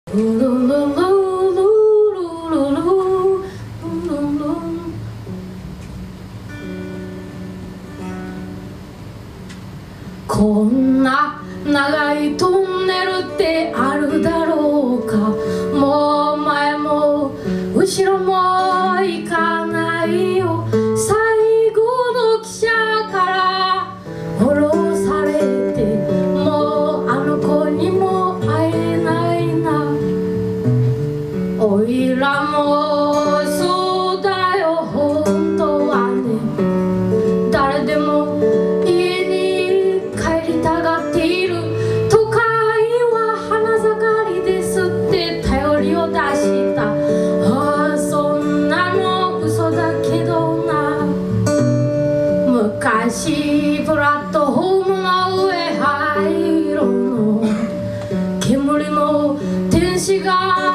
こんな長いトンネルってあるだろうか。もう前も後ろも行かないよ。最後の汽車から降ろされて、もうあの子にも会えないな。おいらもそうだよ、本当はね。誰でも家に帰りたがっている。都会は花盛りですって頼りを出した。ああ、そんなの嘘だけどな。昔プラットホームの上灰色の煙の天使が